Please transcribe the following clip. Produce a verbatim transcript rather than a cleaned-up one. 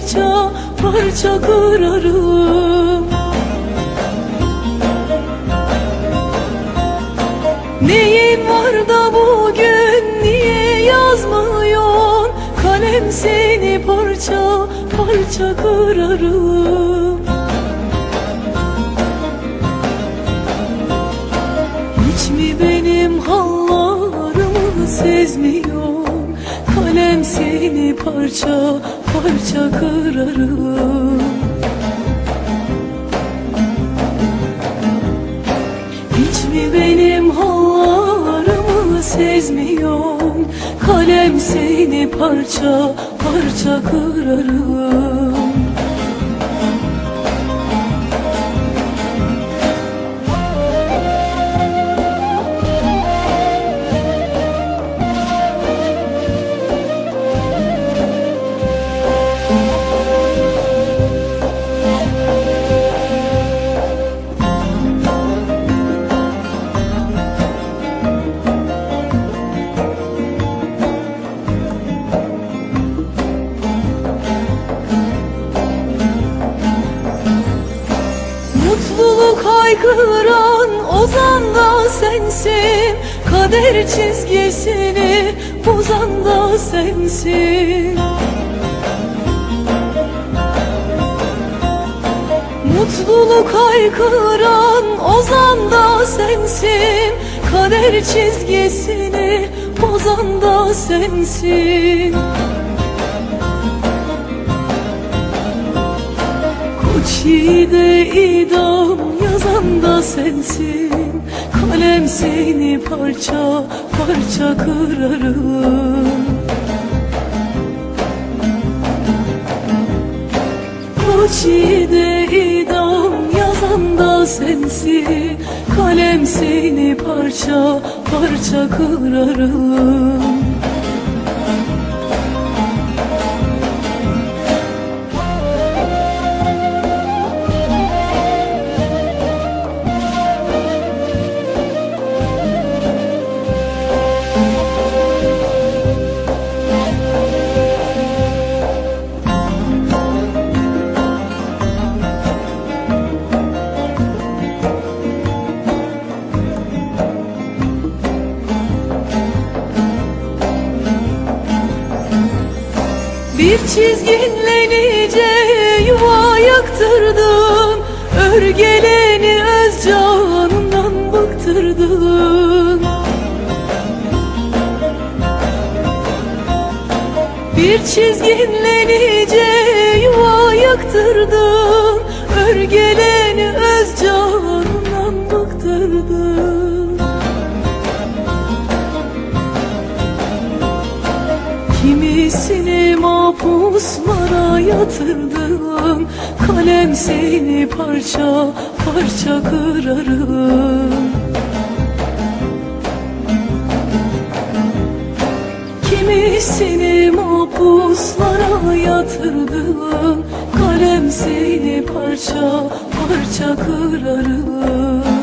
parça parça kırarım. Neyin var da bugün niye yazmıyorsun? Kalem seni parça parça kırarım. Hiç mi benim hallarımı sezmiyorsun? Kalem seni parça parça kırarım. Hiç mi benim hallarımı sezmiyorsun? Kalem seni parça parça kırarım. Mutluluk haykıran ozan da sensin, kader çizgisini bozan da sensin. Mutluluk haykıran ozan da sensin, kader çizgisini bozan da sensin. Koç yiğide idam yazan da sensin, kalem seni parça parça kırarım. Koç yiğide idam yazan da sensin, kalem seni parça parça kırarım. Bir çizginle nice yuva yaktırdın, örgeleni öz canından bıktırdın. Bir çizginle nice yuva yaktırdın, örgeleni öz canından bıktırdın. Kimisini mahpuslara yatırdın, kalem seni parça parça kırarım. Kimisini mahpuslara yatırdın, kalem seni parça parça kırarım.